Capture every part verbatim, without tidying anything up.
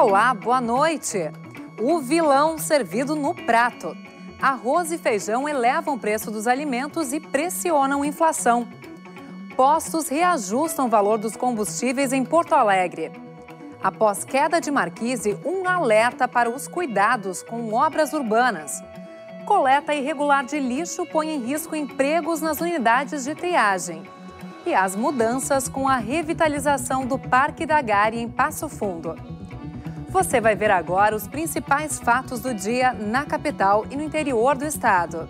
Olá, boa noite. O vilão servido no prato. Arroz e feijão elevam o preço dos alimentos e pressionam a inflação. Postos reajustam o valor dos combustíveis em Porto Alegre. Após queda de Marquise, um alerta para os cuidados com obras urbanas. Coleta irregular de lixo põe em risco empregos nas unidades de triagem. E as mudanças com a revitalização do Parque da Gari em Passo Fundo. Você vai ver agora os principais fatos do dia na capital e no interior do estado.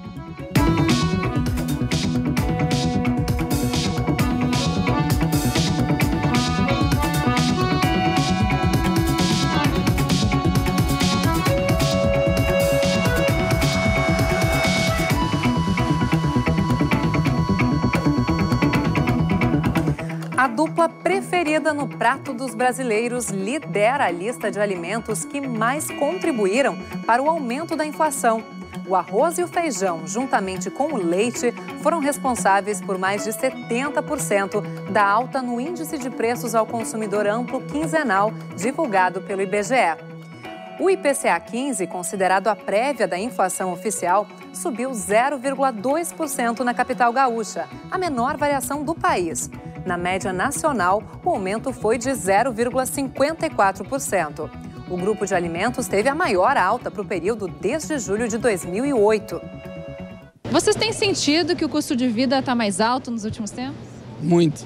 A dupla preferida no prato dos brasileiros lidera a lista de alimentos que mais contribuíram para o aumento da inflação. O arroz e o feijão, juntamente com o leite, foram responsáveis por mais de setenta por cento da alta no índice de preços ao consumidor amplo quinzenal divulgado pelo I B G E. O I P C A quinze, considerado a prévia da inflação oficial, subiu zero vírgula dois por cento na capital gaúcha, a menor variação do país. Na média nacional, o aumento foi de zero vírgula cinquenta e quatro por cento. O grupo de alimentos teve a maior alta para o período desde julho de dois mil e oito. Vocês têm sentido que o custo de vida está mais alto nos últimos tempos? Muito.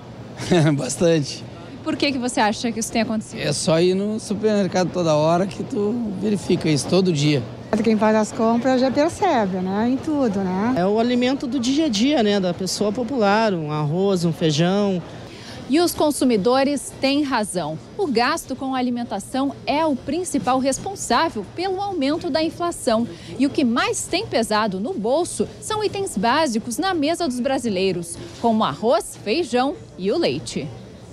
Bastante. Por que que você acha que isso tem acontecido? É só ir no supermercado toda hora que tu verifica isso, todo dia. Quem faz as compras já percebe, né? Em tudo, né? É o alimento do dia a dia, né? Da pessoa popular, um arroz, um feijão. E os consumidores têm razão. O gasto com a alimentação é o principal responsável pelo aumento da inflação. E o que mais tem pesado no bolso são itens básicos na mesa dos brasileiros, como arroz, feijão e o leite.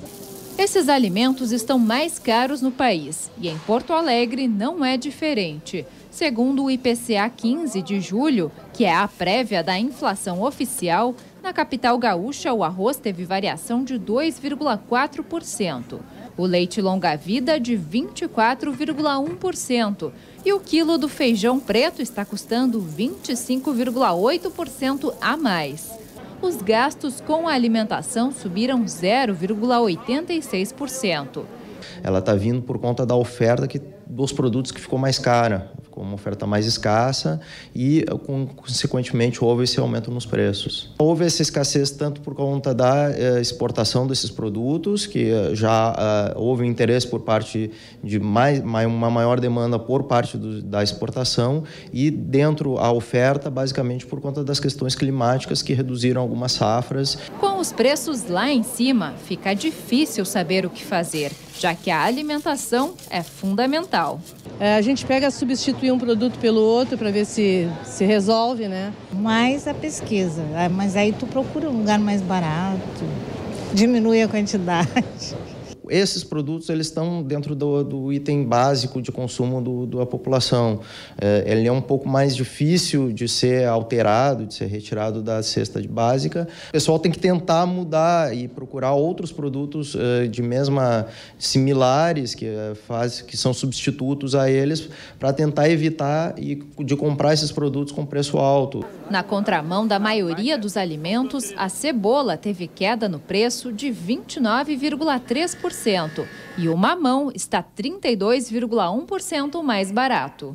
Esses alimentos estão mais caros no país e em Porto Alegre não é diferente. Segundo o I P C A quinze de julho, que é a prévia da inflação oficial, na capital gaúcha o arroz teve variação de dois vírgula quatro por cento, o leite longa-vida de vinte e quatro vírgula um por cento e o quilo do feijão preto está custando vinte e cinco vírgula oito por cento a mais. Os gastos com a alimentação subiram zero vírgula oitenta e seis por cento. Ela está vindo por conta da oferta que, dos produtos que ficou mais cara, ficou uma oferta mais escassa e, consequentemente, houve esse aumento nos preços. Houve essa escassez tanto por conta da eh, exportação desses produtos, que eh, já eh, houve interesse por parte de mais, uma maior demanda por parte do, da exportação e dentro a oferta, basicamente, por conta das questões climáticas que reduziram algumas safras. Com os preços lá em cima, fica difícil saber o que fazer, já que a alimentação é fundamental. É, a gente pega substituir um produto pelo outro para ver se se resolve, né? Mais a pesquisa, mas aí tu procura um lugar mais barato, diminui a quantidade. Esses produtos eles estão dentro do, do item básico de consumo do, da população. É, ele é um pouco mais difícil de ser alterado, de ser retirado da cesta básica. O pessoal tem que tentar mudar e procurar outros produtos é, de mesma similares, que, é, faz, que são substitutos a eles, para tentar evitar e, de comprar esses produtos com preço alto. Na contramão da maioria dos alimentos, a cebola teve queda no preço de vinte e nove vírgula três por cento e o mamão está trinta e dois vírgula um por cento mais barato.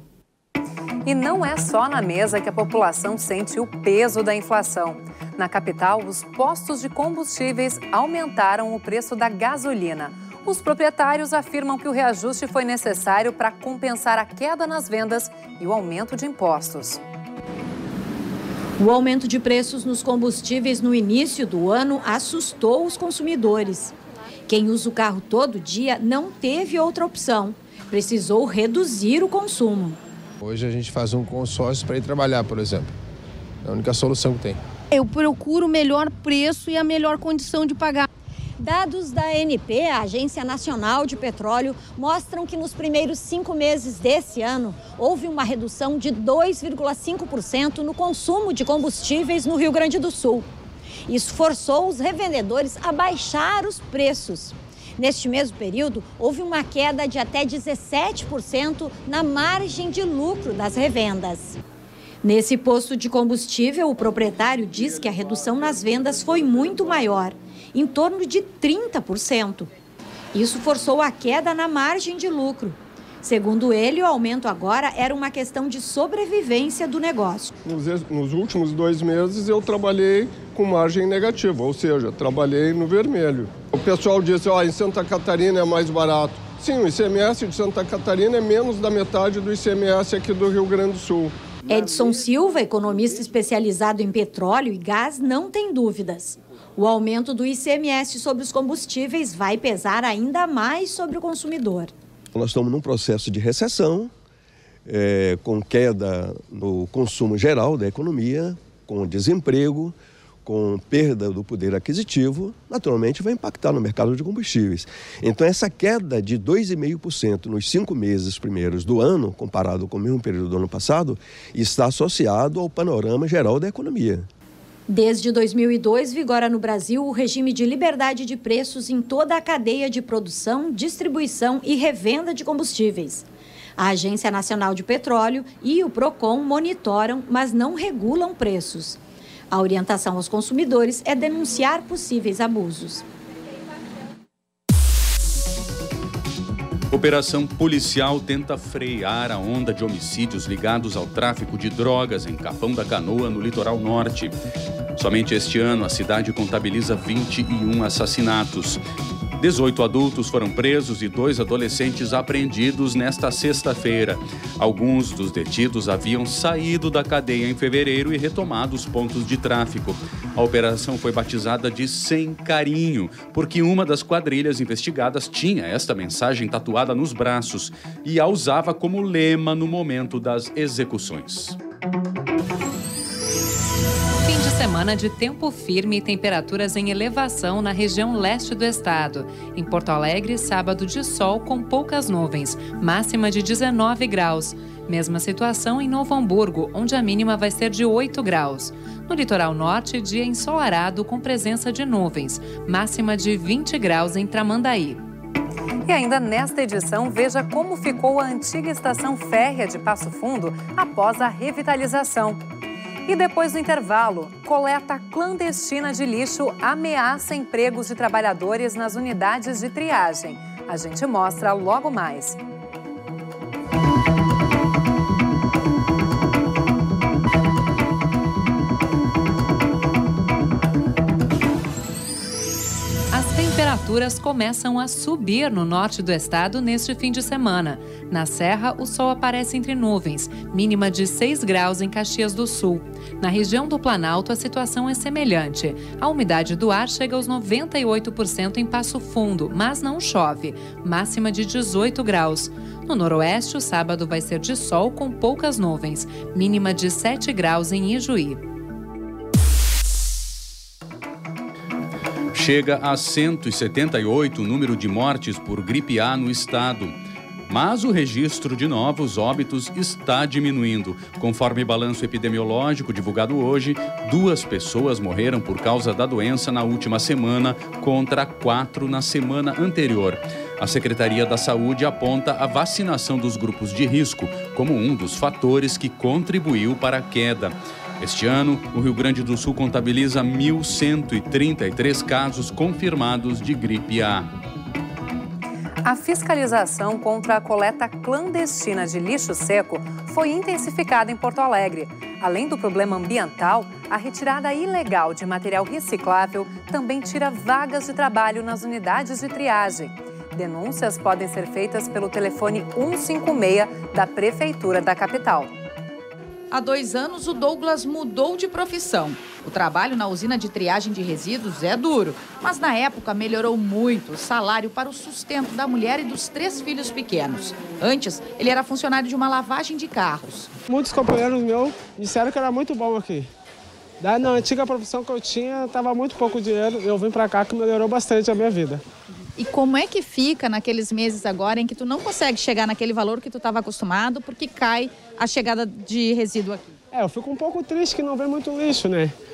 E não é só na mesa que a população sente o peso da inflação. Na capital, os postos de combustíveis aumentaram o preço da gasolina. Os proprietários afirmam que o reajuste foi necessário para compensar a queda nas vendas e o aumento de impostos. O aumento de preços nos combustíveis no início do ano assustou os consumidores. Quem usa o carro todo dia não teve outra opção. Precisou reduzir o consumo. Hoje a gente faz um consórcio para ir trabalhar, por exemplo. É a única solução que tem. Eu procuro o melhor preço e a melhor condição de pagar. Dados da A N P, a Agência Nacional de Petróleo, mostram que nos primeiros cinco meses desse ano houve uma redução de dois vírgula cinco por cento no consumo de combustíveis no Rio Grande do Sul. Isso forçou os revendedores a baixar os preços. Neste mesmo período, houve uma queda de até dezessete por cento na margem de lucro das revendas. Nesse posto de combustível, o proprietário diz que a redução nas vendas foi muito maior, em torno de trinta por cento. Isso forçou a queda na margem de lucro. Segundo ele, o aumento agora era uma questão de sobrevivência do negócio. Nos, nos últimos dois meses eu trabalhei com margem negativa, ou seja, trabalhei no vermelho. O pessoal disse, ó, em Santa Catarina é mais barato. Sim, o I C M S de Santa Catarina é menos da metade do I C M S aqui do Rio Grande do Sul. Edson Silva, economista especializado em petróleo e gás, não tem dúvidas. O aumento do I C M S sobre os combustíveis vai pesar ainda mais sobre o consumidor. Nós estamos num processo de recessão, é, com queda no consumo geral da economia, com desemprego, com perda do poder aquisitivo, naturalmente vai impactar no mercado de combustíveis. Então essa queda de dois vírgula cinco por cento nos cinco meses primeiros do ano, comparado com o mesmo período do ano passado, está associado ao panorama geral da economia. Desde dois mil e dois, vigora no Brasil o regime de liberdade de preços em toda a cadeia de produção, distribuição e revenda de combustíveis. A Agência Nacional de Petróleo e o Procon monitoram, mas não regulam preços. A orientação aos consumidores é denunciar possíveis abusos. Operação policial tenta frear a onda de homicídios ligados ao tráfico de drogas em Capão da Canoa, no litoral norte. Somente este ano, a cidade contabiliza vinte e um assassinatos. dezoito adultos foram presos e dois adolescentes apreendidos nesta sexta-feira. Alguns dos detidos haviam saído da cadeia em fevereiro e retomado os pontos de tráfico. A operação foi batizada de Sem Carinho, porque uma das quadrilhas investigadas tinha esta mensagem tatuada nos braços e a usava como lema no momento das execuções. Fim de semana de tempo firme e temperaturas em elevação na região leste do estado. Em Porto Alegre, sábado de sol com poucas nuvens, máxima de dezenove graus. Mesma situação em Novo Hamburgo, onde a mínima vai ser de oito graus. No litoral norte, dia ensolarado com presença de nuvens, máxima de vinte graus em Tramandaí. E ainda nesta edição, veja como ficou a antiga estação férrea de Passo Fundo após a revitalização. E depois do intervalo, coleta clandestina de lixo ameaça empregos de trabalhadores nas unidades de triagem. A gente mostra logo mais. As temperaturas começam a subir no norte do estado neste fim de semana. Na Serra, o sol aparece entre nuvens, mínima de seis graus em Caxias do Sul. Na região do Planalto, a situação é semelhante. A umidade do ar chega aos noventa e oito por cento em Passo Fundo, mas não chove, máxima de dezoito graus. No Noroeste, o sábado vai ser de sol com poucas nuvens, mínima de sete graus em Ijuí. Chega a cento e setenta e oito o número de mortes por gripe A no estado. Mas o registro de novos óbitos está diminuindo. Conforme balanço epidemiológico divulgado hoje, duas pessoas morreram por causa da doença na última semana, contra quatro na semana anterior. A Secretaria da Saúde aponta a vacinação dos grupos de risco como um dos fatores que contribuiu para a queda. Este ano, o Rio Grande do Sul contabiliza mil cento e trinta e três casos confirmados de gripe A. A fiscalização contra a coleta clandestina de lixo seco foi intensificada em Porto Alegre. Além do problema ambiental, a retirada ilegal de material reciclável também tira vagas de trabalho nas unidades de triagem. Denúncias podem ser feitas pelo telefone cento e cinquenta e seis da Prefeitura da capital. Há dois anos, o Douglas mudou de profissão. O trabalho na usina de triagem de resíduos é duro, mas na época melhorou muito o salário para o sustento da mulher e dos três filhos pequenos. Antes, ele era funcionário de uma lavagem de carros. Muitos companheiros meus disseram que era muito bom aqui. Daí, na antiga profissão que eu tinha, estava muito pouco dinheiro. Eu vim para cá que melhorou bastante a minha vida. E como é que fica naqueles meses agora em que tu não consegue chegar naquele valor que tu estava acostumado porque cai a chegada de resíduo aqui? É, eu fico um pouco triste que não vem muito lixo, né?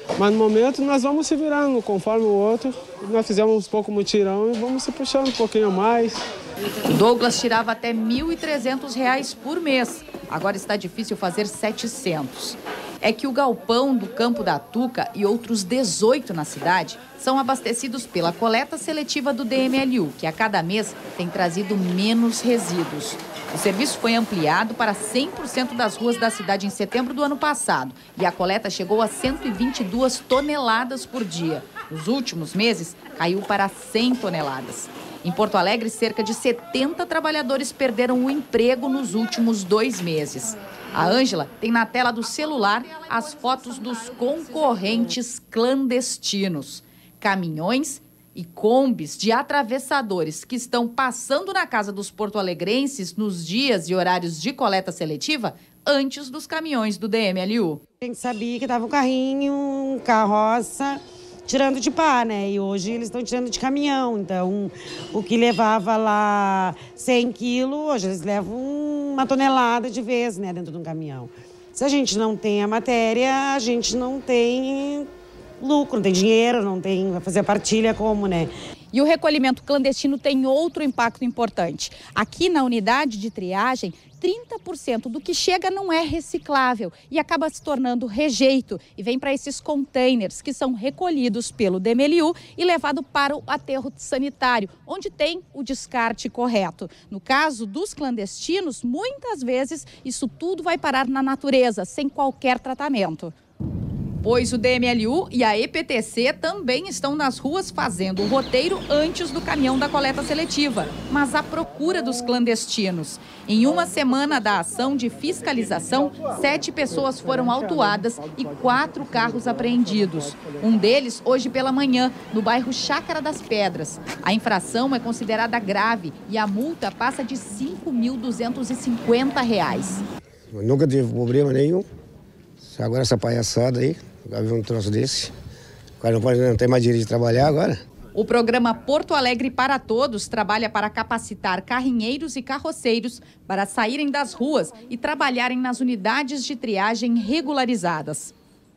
Mas no momento nós vamos se virando conforme o outro. Nós fizemos um pouco mutirão e vamos se puxando um pouquinho mais. O Douglas tirava até mil e trezentos reais por mês. Agora está difícil fazer setecentos. É que o galpão do Campo da Tuca e outros dezoito na cidade são abastecidos pela coleta seletiva do D M L U, que a cada mês tem trazido menos resíduos. O serviço foi ampliado para cem por cento das ruas da cidade em setembro do ano passado e a coleta chegou a cento e vinte e duas toneladas por dia. Nos últimos meses, caiu para cem toneladas. Em Porto Alegre, cerca de setenta trabalhadores perderam o emprego nos últimos dois meses. A Ângela tem na tela do celular as fotos dos concorrentes clandestinos. Caminhões e combis de atravessadores que estão passando na casa dos porto-alegrenses nos dias e horários de coleta seletiva antes dos caminhões do D M L U. A gente sabia que estava um carrinho, um carroça, tirando de pá, né? E hoje eles estão tirando de caminhão. Então, o que levava lá cem quilos, hoje eles levam uma tonelada de vez, né, dentro de um caminhão. Se a gente não tem a matéria, a gente não tem lucro, não tem dinheiro, não tem, vai fazer a partilha como, né? E o recolhimento clandestino tem outro impacto importante. Aqui na unidade de triagem, trinta por cento do que chega não é reciclável e acaba se tornando rejeito e vem para esses containers que são recolhidos pelo D M L U e levado para o aterro sanitário, onde tem o descarte correto. No caso dos clandestinos, muitas vezes isso tudo vai parar na natureza, sem qualquer tratamento. Pois o D M L U e a E P T C também estão nas ruas fazendo o roteiro antes do caminhão da coleta seletiva, mas à procura dos clandestinos. Em uma semana da ação de fiscalização, sete pessoas foram autuadas e quatro carros apreendidos. Um deles hoje pela manhã, no bairro Chácara das Pedras. A infração é considerada grave e a multa passa de cinco mil duzentos e cinquenta reais. Eu nunca tive problema nenhum. Agora essa palhaçada aí. Agora vi um troço desse. O cara não, pode, não tem mais direito de trabalhar agora. O programa Porto Alegre para Todos trabalha para capacitar carrinheiros e carroceiros para saírem das ruas e trabalharem nas unidades de triagem regularizadas.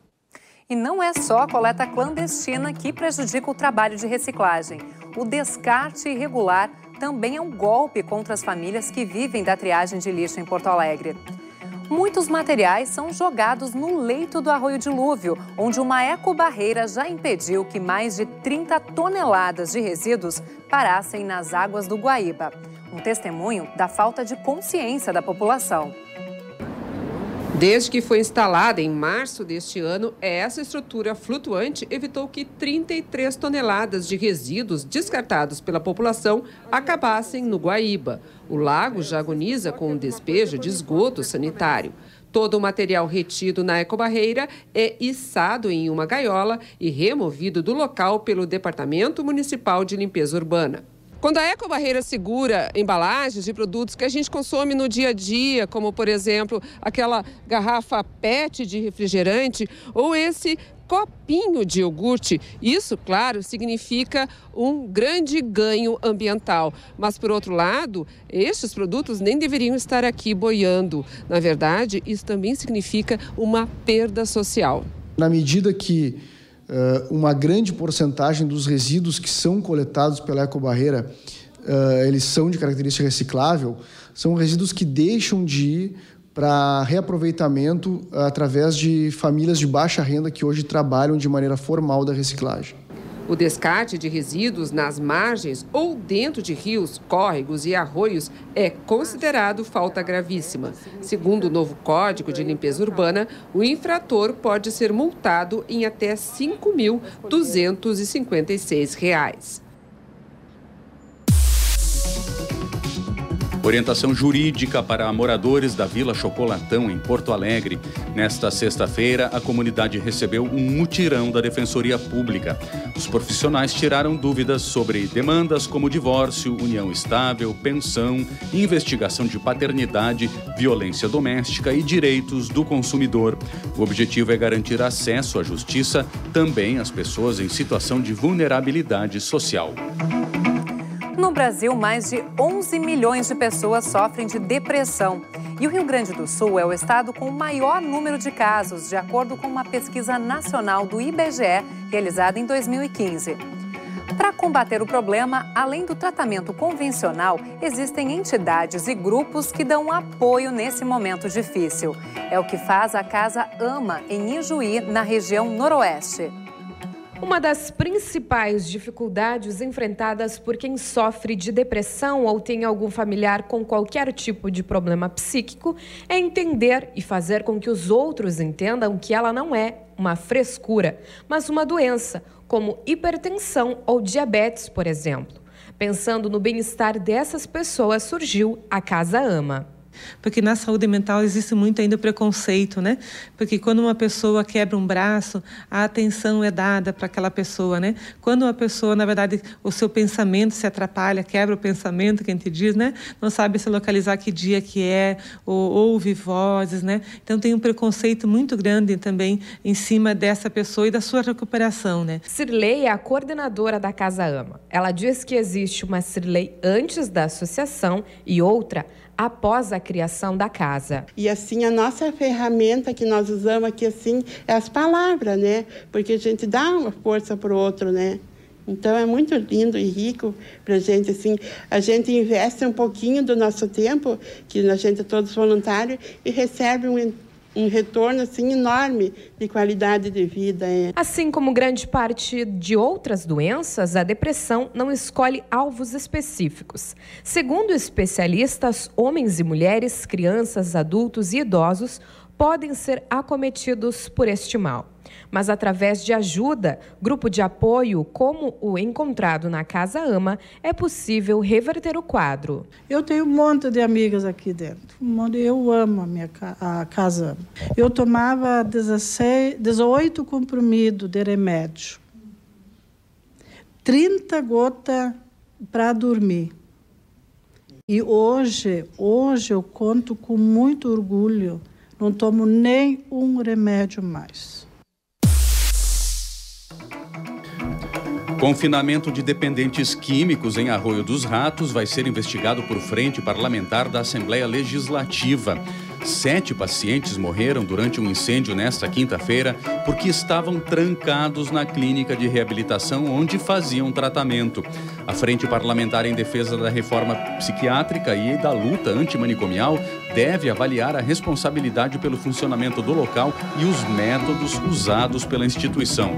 E não é só a coleta clandestina que prejudica o trabalho de reciclagem. O descarte irregular também é um golpe contra as famílias que vivem da triagem de lixo em Porto Alegre. Muitos materiais são jogados no leito do Arroio Dilúvio, onde uma ecobarreira já impediu que mais de trinta toneladas de resíduos parassem nas águas do Guaíba. Um testemunho da falta de consciência da população. Desde que foi instalada em março deste ano, essa estrutura flutuante evitou que trinta e três toneladas de resíduos descartados pela população acabassem no Guaíba. O lago já agoniza com o despejo de esgoto sanitário. Todo o material retido na ecobarreira é içado em uma gaiola e removido do local pelo Departamento Municipal de Limpeza Urbana. Quando a ecobarreira segura embalagens de produtos que a gente consome no dia a dia, como, por exemplo, aquela garrafa P E T de refrigerante ou esse copinho de iogurte, isso, claro, significa um grande ganho ambiental. Mas, por outro lado, estes produtos nem deveriam estar aqui boiando. Na verdade, isso também significa uma perda social. Na medida que Uh, uma grande porcentagem dos resíduos que são coletados pela ecobarreira, uh, eles são de característica reciclável, são resíduos que deixam de ir para reaproveitamento uh, através de famílias de baixa renda que hoje trabalham de maneira formal da reciclagem. O descarte de resíduos nas margens ou dentro de rios, córregos e arroios é considerado falta gravíssima. Segundo o novo Código de Limpeza Urbana, o infrator pode ser multado em até cinco mil duzentos e cinquenta e seis reais. Orientação jurídica para moradores da Vila Chocolatão, em Porto Alegre. Nesta sexta-feira, a comunidade recebeu um mutirão da Defensoria Pública. Os profissionais tiraram dúvidas sobre demandas como divórcio, união estável, pensão, investigação de paternidade, violência doméstica e direitos do consumidor. O objetivo é garantir acesso à justiça também às pessoas em situação de vulnerabilidade social. No Brasil, mais de onze milhões de pessoas sofrem de depressão. E o Rio Grande do Sul é o estado com o maior número de casos, de acordo com uma pesquisa nacional do I B G E, realizada em dois mil e quinze. Para combater o problema, além do tratamento convencional, existem entidades e grupos que dão apoio nesse momento difícil. É o que faz a Casa Ama, em Ijuí, na região noroeste. Uma das principais dificuldades enfrentadas por quem sofre de depressão ou tem algum familiar com qualquer tipo de problema psíquico é entender e fazer com que os outros entendam que ela não é uma frescura, mas uma doença, como hipertensão ou diabetes, por exemplo. Pensando no bem-estar dessas pessoas, surgiu a Casa Ama. Porque na saúde mental existe muito ainda preconceito, né? Porque quando uma pessoa quebra um braço, a atenção é dada para aquela pessoa, né? Quando uma pessoa, na verdade, o seu pensamento se atrapalha, quebra o pensamento, que a gente diz, né? Não sabe se localizar que dia que é, ou ouve vozes, né? Então tem um preconceito muito grande também em cima dessa pessoa e da sua recuperação, né? Cirlei é a coordenadora da Casa Ama. Ela diz que existe uma Cirlei antes da associação e outra após a criação da casa. E assim, a nossa ferramenta que nós usamos aqui, assim, é as palavras, né? Porque a gente dá uma força para o outro, né? Então, é muito lindo e rico para a gente, assim. A gente investe um pouquinho do nosso tempo, que a gente é todos voluntários, e recebe um um retorno assim enorme de qualidade de vida. É. Assim como grande parte de outras doenças, a depressão não escolhe alvos específicos. Segundo especialistas, homens e mulheres, crianças, adultos e idosos podem ser acometidos por este mal. Mas através de ajuda, grupo de apoio como o encontrado na Casa Ama, é possível reverter o quadro. Eu tenho um monte de amigas aqui dentro. Eu amo a minha a Casa Ama. Eu tomava dezesseis, dezoito comprimidos de remédio, trinta gotas para dormir. E hoje, hoje eu conto com muito orgulho, não tomo nem um remédio mais. Confinamento de dependentes químicos em Arroio dos Ratos vai ser investigado por frente parlamentar da Assembleia Legislativa. Sete pacientes morreram durante um incêndio nesta quinta-feira porque estavam trancados na clínica de reabilitação onde faziam tratamento. A Frente Parlamentar em Defesa da Reforma Psiquiátrica e da Luta Antimanicomial deve avaliar a responsabilidade pelo funcionamento do local e os métodos usados pela instituição.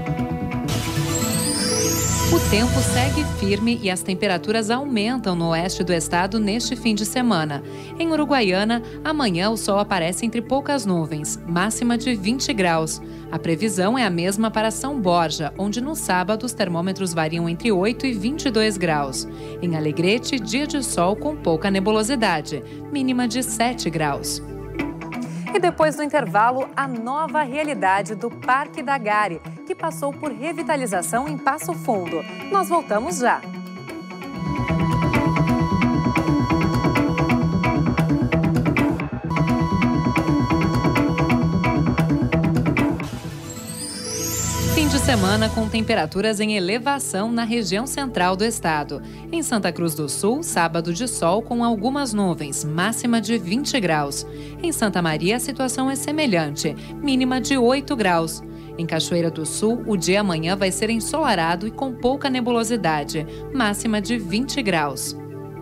O tempo segue firme e as temperaturas aumentam no oeste do estado neste fim de semana. Em Uruguaiana, amanhã o sol aparece entre poucas nuvens, máxima de vinte graus. A previsão é a mesma para São Borja, onde no sábado os termômetros variam entre oito e vinte e dois graus. Em Alegrete, dia de sol com pouca nebulosidade, mínima de sete graus. E depois do intervalo, a nova realidade do Parque da Gari, que passou por revitalização em Passo Fundo. Nós voltamos já. Fim de semana com temperaturas em elevação na região central do estado. Em Santa Cruz do Sul, sábado de sol com algumas nuvens, máxima de vinte graus. Em Santa Maria, a situação é semelhante, mínima de oito graus. Em Cachoeira do Sul, o dia amanhã vai ser ensolarado e com pouca nebulosidade, máxima de vinte graus.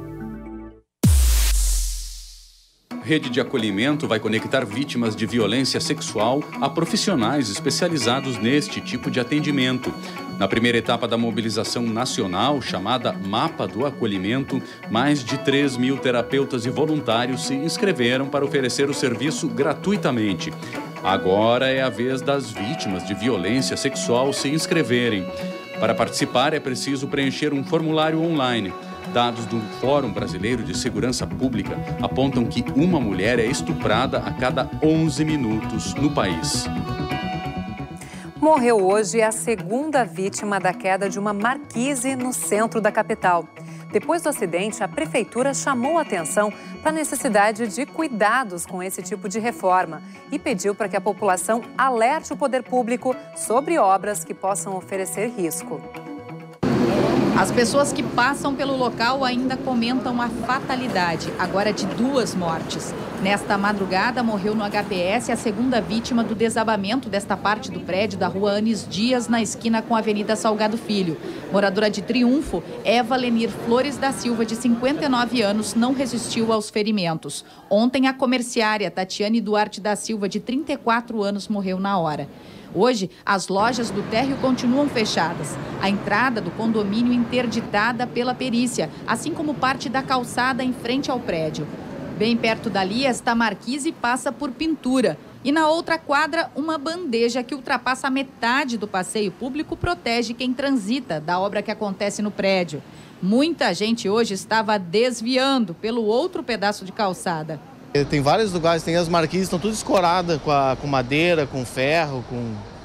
Rede de acolhimento vai conectar vítimas de violência sexual a profissionais especializados neste tipo de atendimento. Na primeira etapa da mobilização nacional, chamada Mapa do Acolhimento, mais de três mil terapeutas e voluntários se inscreveram para oferecer o serviço gratuitamente. Agora é a vez das vítimas de violência sexual se inscreverem. Para participar, é preciso preencher um formulário online. Dados do Fórum Brasileiro de Segurança Pública apontam que uma mulher é estuprada a cada onze minutos no país. Morreu hoje a segunda vítima da queda de uma marquise no centro da capital. Depois do acidente, a prefeitura chamou a atenção para a necessidade de cuidados com esse tipo de reforma e pediu para que a população alerte o poder público sobre obras que possam oferecer risco. As pessoas que passam pelo local ainda comentam a fatalidade, agora de duas mortes. Nesta madrugada, morreu no H P S a segunda vítima do desabamento desta parte do prédio da rua Anis Dias, na esquina com a Avenida Salgado Filho. Moradora de Triunfo, Eva Lenir Flores da Silva, de cinquenta e nove anos, não resistiu aos ferimentos. Ontem, a comerciária Tatiane Duarte da Silva, de trinta e quatro anos, morreu na hora. Hoje, as lojas do térreo continuam fechadas. A entrada do condomínio interditada pela perícia, assim como parte da calçada em frente ao prédio. Bem perto dali, esta marquise passa por pintura. E na outra quadra, uma bandeja que ultrapassa a metade do passeio público protege quem transita da obra que acontece no prédio. Muita gente hoje estava desviando pelo outro pedaço de calçada. Tem vários lugares, tem as marquises, estão tudo escoradas com, a, com madeira, com ferro, com...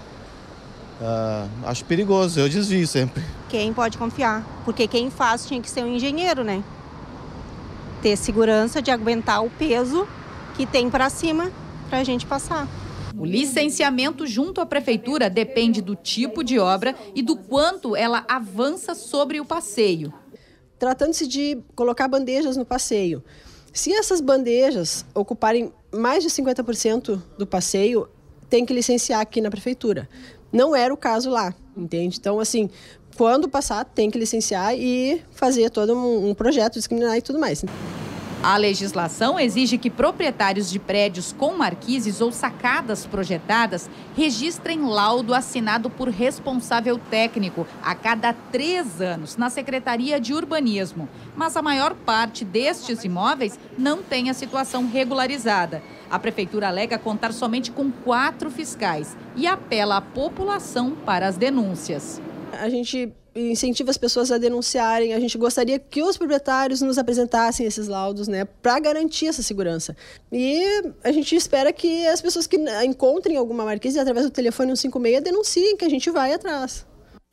Uh, acho perigoso, eu desvio sempre. Quem pode confiar? Porque quem faz tinha que ser um engenheiro, né? Ter segurança de aguentar o peso que tem para cima para a gente passar. O licenciamento junto à prefeitura depende do tipo de obra e do quanto ela avança sobre o passeio. Tratando-se de colocar bandejas no passeio, se essas bandejas ocuparem mais de cinquenta por cento do passeio, tem que licenciar aqui na prefeitura. Não era o caso lá, entende? Então, assim, quando passar, tem que licenciar e fazer todo um, um projeto discriminar e tudo mais. A legislação exige que proprietários de prédios com marquises ou sacadas projetadas registrem laudo assinado por responsável técnico a cada três anos na Secretaria de Urbanismo. Mas a maior parte destes imóveis não tem a situação regularizada. A prefeitura alega contar somente com quatro fiscais e apela à população para as denúncias. A gente incentiva as pessoas a denunciarem, a gente gostaria que os proprietários nos apresentassem esses laudos, né, para garantir essa segurança. E a gente espera que as pessoas que encontrem alguma marquise através do telefone cento e cinquenta e seis denunciem, que a gente vai atrás.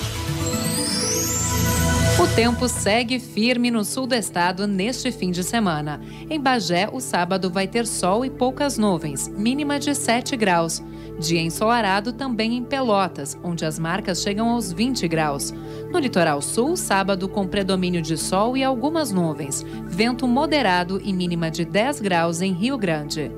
O tempo segue firme no sul do estado neste fim de semana. Em Bagé, o sábado vai ter sol e poucas nuvens, mínima de sete graus. Dia ensolarado também em Pelotas, onde as marcas chegam aos vinte graus. No litoral sul, sábado com predomínio de sol e algumas nuvens. Vento moderado e mínima de dez graus em Rio Grande.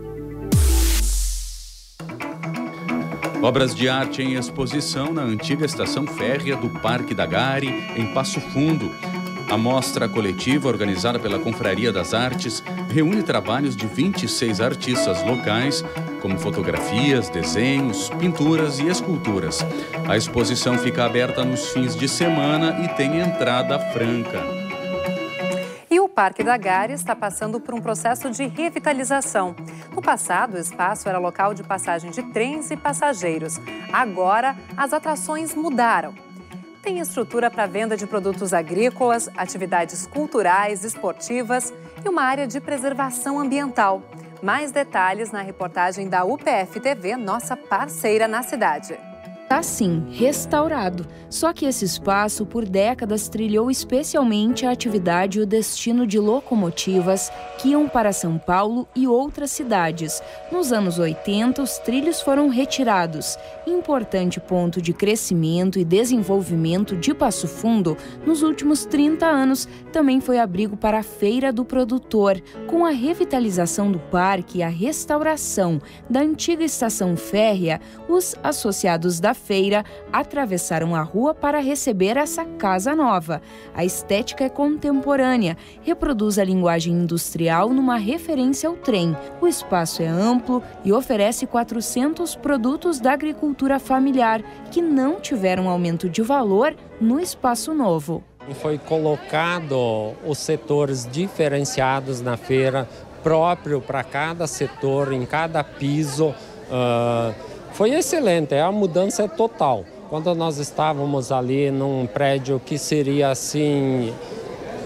Obras de arte em exposição na antiga estação férrea do Parque da Gari, em Passo Fundo. A mostra coletiva, organizada pela Confraria das Artes, reúne trabalhos de vinte e seis artistas locais, como fotografias, desenhos, pinturas e esculturas. A exposição fica aberta nos fins de semana e tem entrada franca. E o Parque da Gari está passando por um processo de revitalização. No passado, o espaço era local de passagem de trens e passageiros. Agora, as atrações mudaram. Tem estrutura para venda de produtos agrícolas, atividades culturais, esportivas e uma área de preservação ambiental. Mais detalhes na reportagem da U P F T V, nossa parceira na cidade. Tá sim, restaurado. Só que esse espaço, por décadas, trilhou especialmente a atividade e o destino de locomotivas que iam para São Paulo e outras cidades. Nos anos oitenta, os trilhos foram retirados. Importante ponto de crescimento e desenvolvimento de Passo Fundo, nos últimos trinta anos, também foi abrigo para a Feira do Produtor. Com a revitalização do parque e a restauração da antiga estação férrea, os associados da feira atravessaram a rua para receber essa casa nova. A estética é contemporânea, reproduz a linguagem industrial numa referência ao trem. O espaço é amplo e oferece quatrocentos produtos da agricultura familiar que não tiveram aumento de valor no espaço novo. Foi colocado os setores diferenciados na feira, próprio para cada setor, em cada piso. Uh, Foi excelente, a mudança é total. Quando nós estávamos ali num prédio que seria assim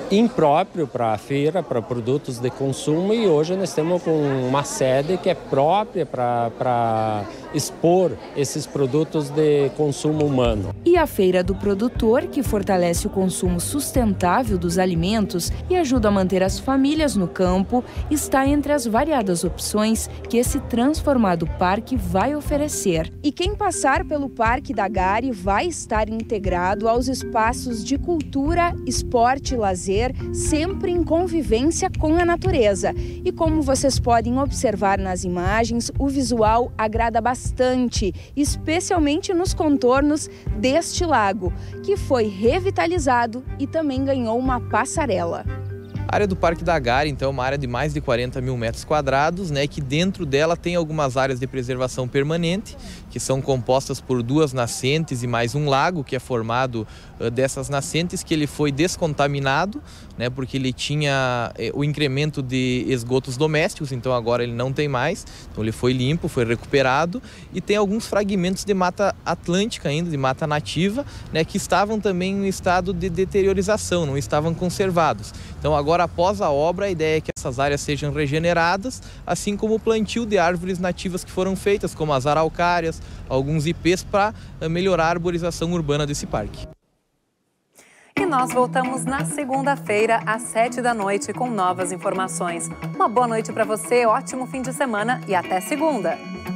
impróprio para a feira, para produtos de consumo, e hoje nós temos com uma sede que é própria para expor esses produtos de consumo humano. E a Feira do Produtor, que fortalece o consumo sustentável dos alimentos e ajuda a manter as famílias no campo, está entre as variadas opções que esse transformado parque vai oferecer. E quem passar pelo Parque da Gari vai estar integrado aos espaços de cultura, esporte e lazer, sempre em convivência com a natureza. E como vocês podem observar nas imagens, o visual agrada bastante, especialmente nos contornos deste lago, que foi revitalizado e também ganhou uma passarela. A área do Parque da Gari, então, é uma área de mais de quarenta mil metros quadrados, né, que dentro dela tem algumas áreas de preservação permanente, que são compostas por duas nascentes e mais um lago, que é formado uh, dessas nascentes, que ele foi descontaminado, né, porque ele tinha eh, o incremento de esgotos domésticos, então agora ele não tem mais, então ele foi limpo, foi recuperado, e tem alguns fragmentos de mata atlântica ainda, de mata nativa, né, que estavam também em estado de deteriorização, não estavam conservados. Então agora, após a obra, a ideia é que essas áreas sejam regeneradas, assim como o plantio de árvores nativas que foram feitas, como as araucárias, alguns ipês, para melhorar a arborização urbana desse parque. E nós voltamos na segunda-feira, às sete da noite, com novas informações. Uma boa noite para você, ótimo fim de semana e até segunda!